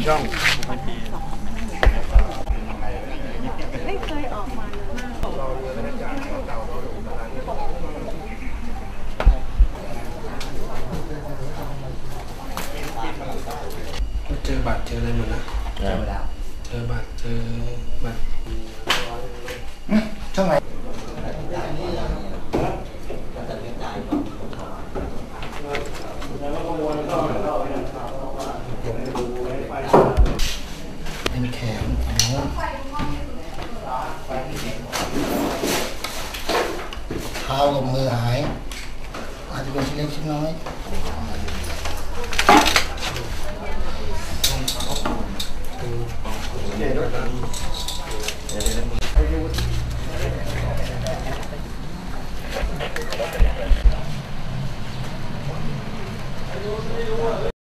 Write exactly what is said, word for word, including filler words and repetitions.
ช่องไม่เคยออกมาเลยมากเจอบัตรเจออะไรหมดนะเจอแล้วเจอบัตรเจอบัตรช่องไหนเป็นแขนเท้ากับมือหายอาจจะเป็นชิ้นเล็กชิ้นน้อย